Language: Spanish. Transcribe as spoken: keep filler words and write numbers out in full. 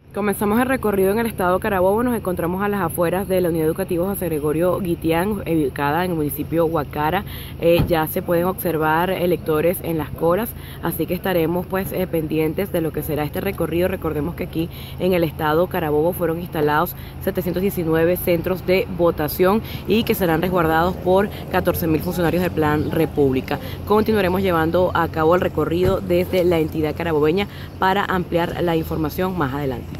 Comenzamos el recorrido en el estado Carabobo. Nos encontramos a las afueras de la Unidad Educativa José Gregorio Guitián, ubicada en el municipio Guacara. Eh, ya se pueden observar electores en las colas, así que estaremos pues eh, pendientes de lo que será este recorrido. Recordemos que aquí en el estado Carabobo fueron instalados setecientos diecinueve centros de votación y que serán resguardados por catorce mil funcionarios del Plan República. Continuaremos llevando a cabo el recorrido desde la entidad carabobeña para ampliar la información más adelante.